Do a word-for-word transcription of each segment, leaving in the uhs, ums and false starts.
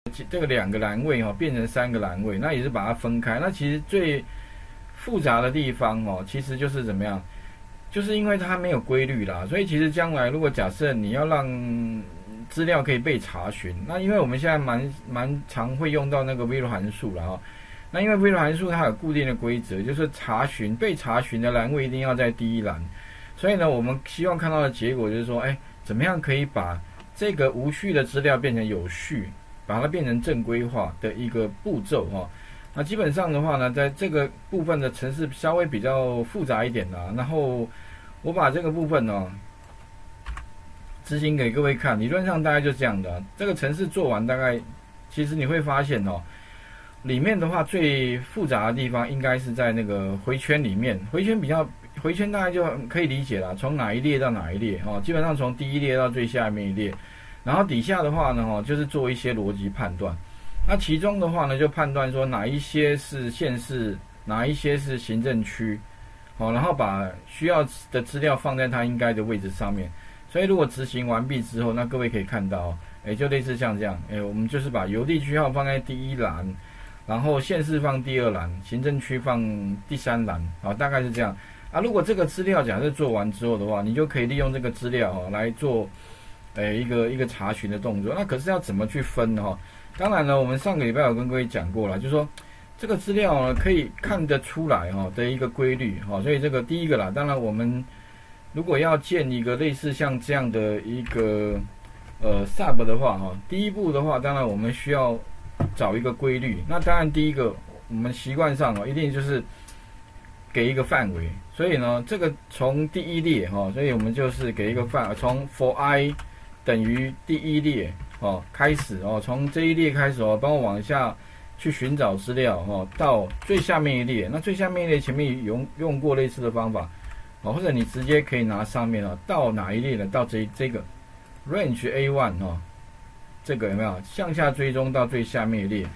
这个两个栏位哈、哦、变成三个栏位，那也是把它分开。那其实最复杂的地方哦，其实就是怎么样，就是因为它没有规律啦，所以其实将来如果假设你要让资料可以被查询，那因为我们现在蛮蛮常会用到那个微弱函数了哈。那因为微弱函数它有固定的规则，就是查询被查询的栏位一定要在第一栏，所以呢，我们希望看到的结果就是说，哎，怎么样可以把这个无序的资料变成有序，把它变成正规化的一个步骤哈。那基本上的话呢，在这个部分的程式稍微比较复杂一点啦，然后我把这个部分呢执行给各位看，理论上大概就是这样的。这个程式做完，大概其实你会发现哦，里面的话最复杂的地方应该是在那个回圈里面。回圈比较回圈大概就可以理解了，从哪一列到哪一列哦，基本上从第一列到最下面一列，然后底下的话呢哦，就是做一些逻辑判断。那其中的话呢，就判断说哪一些是县市，哪一些是行政区，哦，然后把需要的资料放在它应该的位置上面。所以如果执行完毕之后，那各位可以看到，哎，就类似像这样，哎，我们就是把邮递区号放在第一栏，然后县市放第二栏，行政区放第三栏，啊，大概是这样。啊，如果这个资料假设做完之后的话，你就可以利用这个资料哦来做，哎，一个一个查询的动作。那可是要怎么去分呢？哈，当然呢，我们上个礼拜有跟各位讲过了，就是说这个资料呢可以看得出来哈的一个规律哈，所以这个第一个啦，当然我们如果要建一个类似像这样的一个呃 sub 的话哈，第一步的话，当然我们需要找一个规律。那当然第一个我们习惯上哦，一定就是给一个范围。所以呢，这个从第一列哈，所以我们就是给一个范，从 for i 等于第一列哦开始哦，从这一列开始哦，帮我往下去寻找资料哦，到最下面一列。那最下面一列前面用用过类似的方法。哦，或者你直接可以拿上面哦，到哪一列呢？到这这个 range A 一 哦，这个有没有向下追踪到最下面一列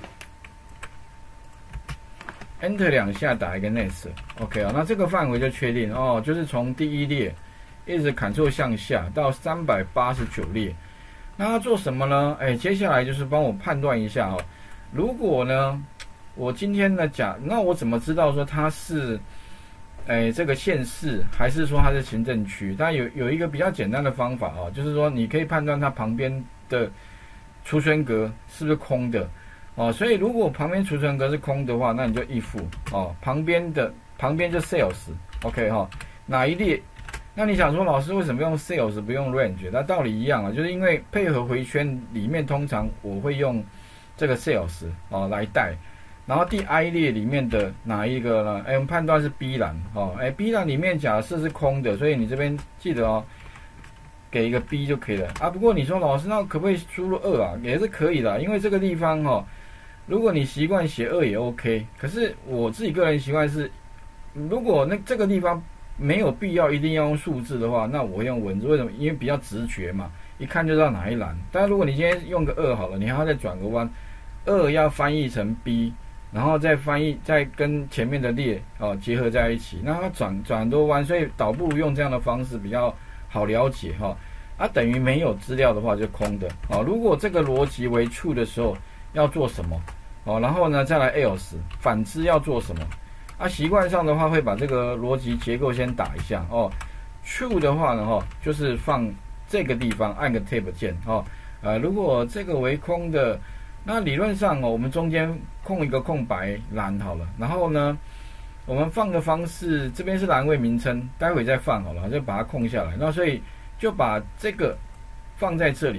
？Enter 两下打一个 next，OK 啊，那这个范围就确定哦，就是从第一列一直 Ctrl 向下到三百八十九列。那它做什么呢？哎，接下来就是帮我判断一下哦，如果呢，我今天呢讲，那我怎么知道说它是？哎，这个县市还是说它是行政区？它有有一个比较简单的方法哦，就是说你可以判断它旁边的储存格是不是空的哦。所以如果旁边储存格是空的话，那你就if哦，旁边的旁边就 sales，OK 哈、哦，哪一列？那你想说老师为什么用 sales 不用 range？ 那道理一样啊，就是因为配合回圈里面通常我会用这个 sales 哦来带。然后第 i 列里面的哪一个呢？哎，我们判断是 B 栏哦。哎 ，B 栏里面假设是空的，所以你这边记得哦，给一个 B 就可以了啊。不过你说老师，那可不可以输入二啊？也是可以的，因为这个地方哦，如果你习惯写二也 OK。可是我自己个人习惯是，如果那这个地方没有必要一定要用数字的话，那我会用文字。为什么？因为比较直觉嘛，一看就知道哪一栏。但如果你今天用个二好了，你还要再转个弯，二要翻译成 B。然后再翻译，再跟前面的列哦结合在一起，那它转转很多弯，所以倒不如用这样的方式比较好了解哈、哦。啊，等于没有资料的话就空的哦。如果这个逻辑为 true 的时候要做什么哦？然后呢再来 else， 反之要做什么？啊，习惯上的话会把这个逻辑结构先打一下哦。true 的话呢哈、哦，就是放这个地方按个 tab 键哦。呃，如果这个为空的。那理论上哦，我们中间空一个空白栏好了，然后呢，我们放的方式这边是栏位名称，待会再放好了，就把它空下来。那所以就把这个放在这里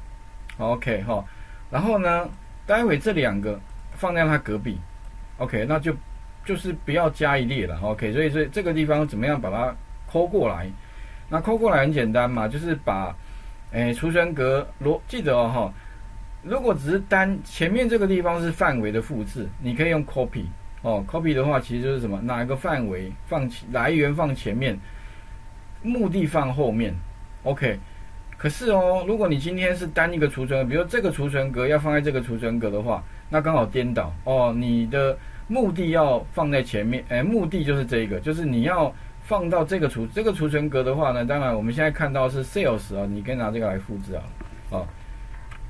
，OK 哈、哦。然后呢，待会这两个放在它隔壁 ，OK， 那就就是不要加一列了 ，OK。所以所以这个地方怎么样把它抠过来？那抠过来很简单嘛，就是把诶储存格罗记得哦哈。如果只是单前面这个地方是范围的复制，你可以用 copy 哦 ，copy 的话其实就是什么？哪一个范围放来源放前面，目的放后面 ，OK。可是哦，如果你今天是单一个储存，比如这个储存格要放在这个储存格的话，那刚好颠倒哦。你的目的要放在前面，哎，目的就是这个，就是你要放到这个储这个储存格的话呢，当然我们现在看到是 sales 啊，你可以拿这个来复制啊，哦。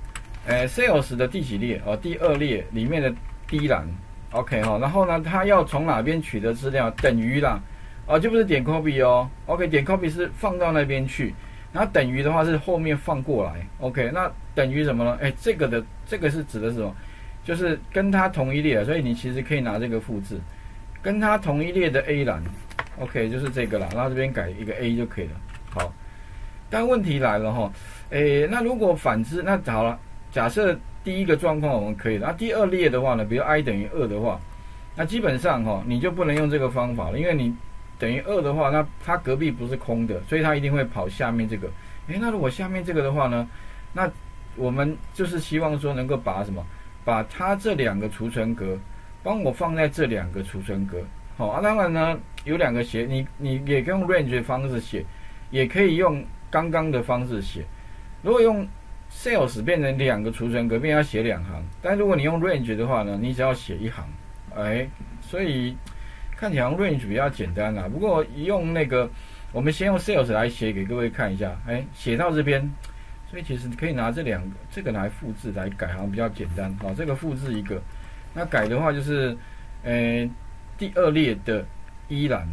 呃 sales 的第几列哦？第二列里面的第一栏 ，OK 哈、哦。然后呢，它要从哪边取得资料？等于啦，哦，就不是点 copy 哦 ，OK， 点 copy 是放到那边去，然后等于的话是后面放过来 ，OK， 那等于什么呢？哎，这个的这个是指的是什么？就是跟它同一列，所以你其实可以拿这个复制，跟它同一列的 A 栏 ，OK， 就是这个啦，然后这边改一个 A 就可以了。好，但问题来了哈，诶，那如果反之，那好了，假设第一个状况我们可以，那第二列的话呢，比如 i 等于二的话，那基本上哈，你就不能用这个方法了，因为你等于二的话，那它隔壁不是空的，所以它一定会跑下面这个。诶，那如果下面这个的话呢，那我们就是希望说能够把什么，把它这两个储存格帮我放在这两个储存格。好啊，当然呢，有两个写，你你也可以用 range 的方式写，也可以用刚刚的方式写。如果用 sales 变成两个储存格，变要写两行，但如果你用 range 的话呢，你只要写一行。哎，所以看起来 range 比较简单啦。不过用那个，我们先用 sales 来写给各位看一下。哎，写到这边，所以其实可以拿这两个这个来复制来改，好像比较简单。好，这个复制一个，那改的话就是，呃。第二列的一栏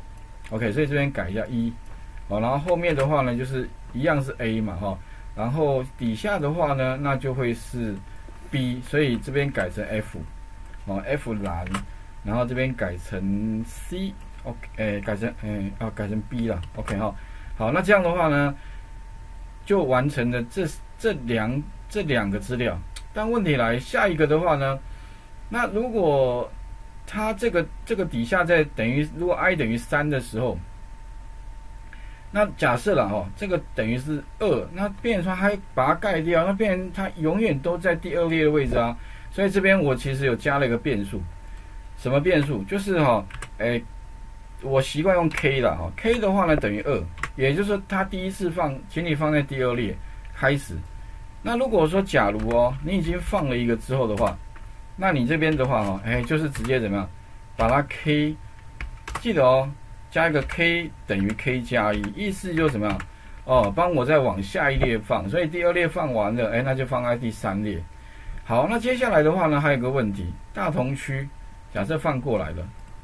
，OK， 所以这边改一下一，好，然后后面的话呢，就是一样是 A 嘛，哈，然后底下的话呢，那就会是 B， 所以这边改成 F， 哦 ，F 栏，然后这边改成 C，OK， 哎，改成哎啊改成 B 了 ，OK 哈，好，那这样的话呢，就完成了这这两这两个资料，但问题来下一个的话呢，那如果它这个这个底下在等于，如果 i 等于三的时候，那假设了哦，这个等于是二，那变成说还把它盖掉，那变成它永远都在第二列的位置啊。所以这边我其实有加了一个变数，什么变数？就是哈、哦，哎，我习惯用 k 啦哈 ，k 的话呢等于二，也就是说它第一次放，请你放在第二列开始。那如果说假如哦，你已经放了一个之后的话，那你这边的话哈，哎，就是直接怎么样，把它 k， 记得哦，加一个 k 等于 k 加一，意思就是怎么样？哦，帮我再往下一列放，所以第二列放完了，哎，那就放在第三列。好，那接下来的话呢，还有个问题，大同区假设放过来了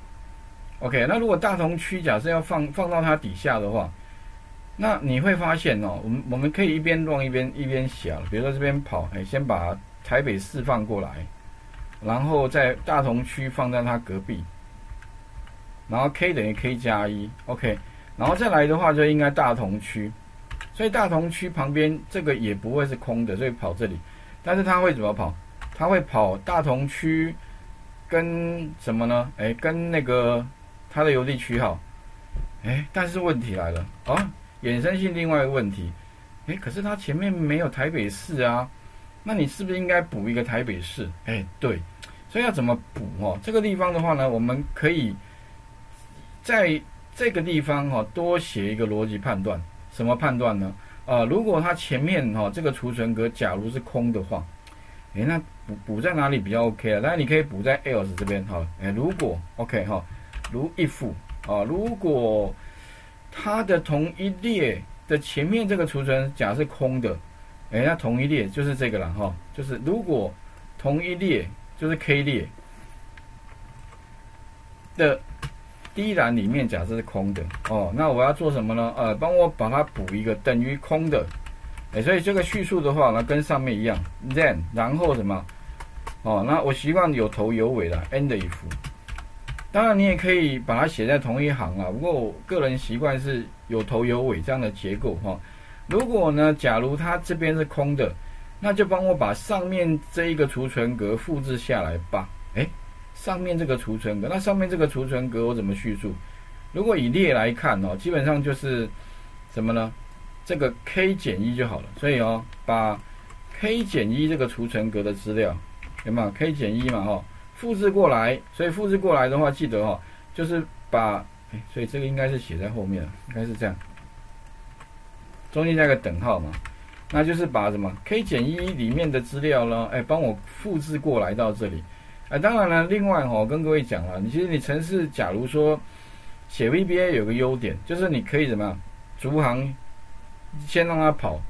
，OK， 那如果大同区假设要放放到它底下的话，那你会发现哦，我们我们可以一边乱一边一边写了，比如说这边跑，哎，先把台北市放过来。然后在大同区放在它隔壁，然后 k 等于 k 加一 ，OK， 然后再来的话就应该大同区，所以大同区旁边这个也不会是空的，所以跑这里，但是它会怎么跑？它会跑大同区跟什么呢？哎，跟那个它的邮递区号，哎，但是问题来了啊，衍生性另外一个问题，哎，可是它前面没有台北市啊。那你是不是应该补一个台北市？哎，对，所以要怎么补哦？这个地方的话呢，我们可以在这个地方哈、哦、多写一个逻辑判断。什么判断呢？啊、呃，如果它前面哈、哦、这个储存格假如是空的话，哎，那补补在哪里比较 OK 啊？当然你可以补在 else 这边哈。哎，如果 OK 哈、哦，如 if 啊，如果它的同一列的前面这个储存假是空的。哎，那同一列就是这个了哈，就是如果同一列就是 K 列的第一栏里面假设是空的哦，那我要做什么呢？呃，帮我把它补一个等于空的，哎，所以这个叙述的话呢，跟上面一样 ，then 然后什么？哦，那我习惯有头有尾的 end if， 当然你也可以把它写在同一行啊，不过我个人习惯是有头有尾这样的结构哈。如果呢，假如它这边是空的，那就帮我把上面这一个储存格复制下来吧。哎，上面这个储存格，那上面这个储存格我怎么叙述？如果以列来看哦，基本上就是什么呢？这个 k 减一就好了。所以哦，把 k 减一这个储存格的资料有没有 k 减一嘛？哈、哦，复制过来。所以复制过来的话，记得哦，就是把，哎，所以这个应该是写在后面了，应该是这样。中间加个等号嘛，那就是把什么 k 减一里面的资料呢，哎，帮我复制过来到这里。哎，当然了，另外哈、哦，跟各位讲了，你其实你程式假如说写 V B A 有个优点，就是你可以怎么样，逐行先让它跑，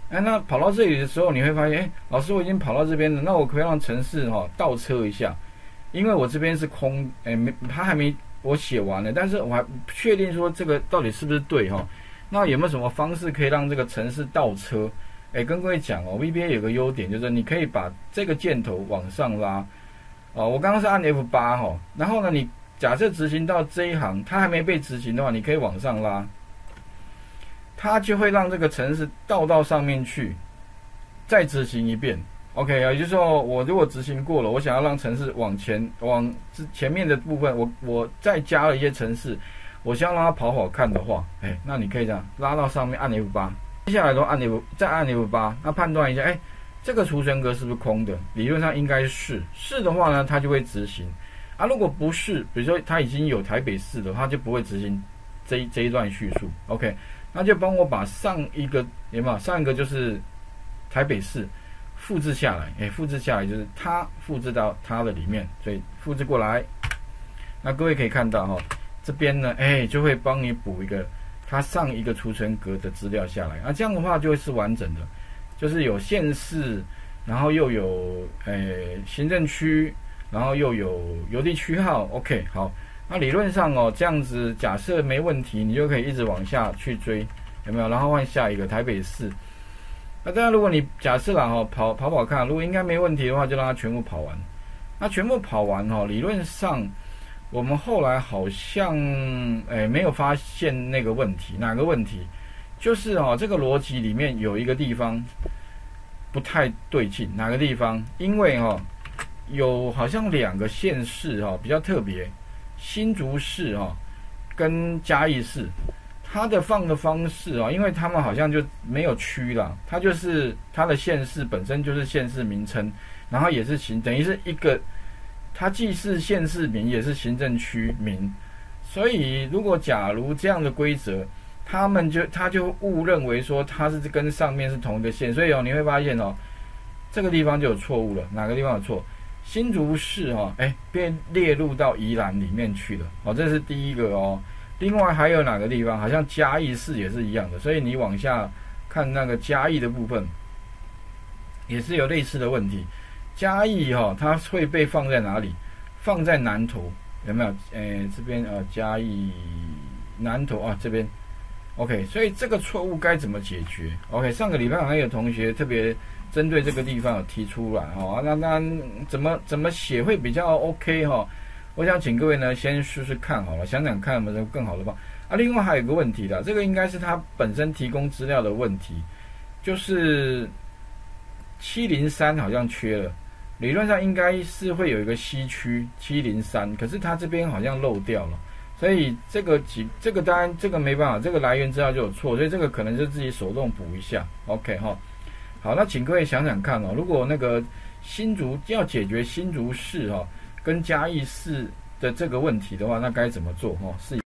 哎，那跑到这里的时候，你会发现，哎，老师我已经跑到这边了，那我可不可以让程式哈、哦、倒车一下？因为我这边是空，哎，没，他还没我写完了，但是我还不确定说这个到底是不是对哈、哦？那有没有什么方式可以让这个程式倒车？哎，跟各位讲哦 ，V B A 有个优点就是你可以把这个箭头往上拉。哦，我刚刚是按 F 八 哈，然后呢，你假设执行到这一行，它还没被执行的话，你可以往上拉。它就会让这个程式倒到上面去，再执行一遍。OK 啊，也就是说，我如果执行过了，我想要让程式往前往前面的部分，我我再加了一些程式，我想要让它跑好看的话，哎，那你可以这样拉到上面按 F 八，接下来都按 F 再按 F 八，那判断一下，哎，这个储存格是不是空的？理论上应该是，是的话呢，它就会执行。啊，如果不是，比如说它已经有台北市的，它就不会执行这一这一段叙述。OK。那就帮我把上一个有没有？上一个就是台北市复制下来，哎，复制下来就是它复制到它的里面，所以复制过来。那各位可以看到哈、哦，这边呢，哎，就会帮你补一个它上一个储存格的资料下来。那这样的话就会是完整的，就是有县市，然后又有诶行政区，然后又有邮递区号。OK， 好。那理论上哦，这样子假设没问题，你就可以一直往下去追，有没有？然后换下一个台北市。那当然，如果你假设啦哈，跑跑跑看，如果应该没问题的话，就让它全部跑完。那全部跑完哈，理论上我们后来好像诶没有发现那个问题，哪个问题？就是哦，这个逻辑里面有一个地方不太对劲，哪个地方？因为哦，有好像两个县市哈比较特别。新竹市哈、哦、跟嘉义市，它的放的方式啊、哦，因为他们好像就没有区啦，它就是它的县市本身就是县市名称，然后也是行，等于是一个，它既是县市名也是行政区名，所以如果假如这样的规则，他们就他就误认为说它是跟上面是同一个县，所以哦你会发现哦，这个地方就有错误了，哪个地方有错？新竹市哈、哦，哎，被列入到宜兰里面去了，哦，这是第一个哦。另外还有哪个地方？好像嘉义市也是一样的，所以你往下看那个嘉义的部分，也是有类似的问题。嘉义哈、哦，它会被放在哪里？放在南投，有没有？哎，这边呃，嘉义南投啊，这边 ，OK。所以这个错误该怎么解决 ？OK， 上个礼拜好像有同学特别。针对这个地方有提出来哈，那那怎么怎么写会比较 OK 哈？我想请各位呢先试试看好了，想想看有没有更好的方法啊。另外还有一个问题的，这个应该是他本身提供资料的问题，就是七零三好像缺了，理论上应该是会有一个西区七零三，可是他这边好像漏掉了，所以这个几这个当然这个没办法，这个来源资料就有错，所以这个可能就自己手动补一下 ，OK 哈。好，那请各位想想看哦，如果那个新竹要解决新竹市哈、哦、跟嘉义市的这个问题的话，那该怎么做哈？是。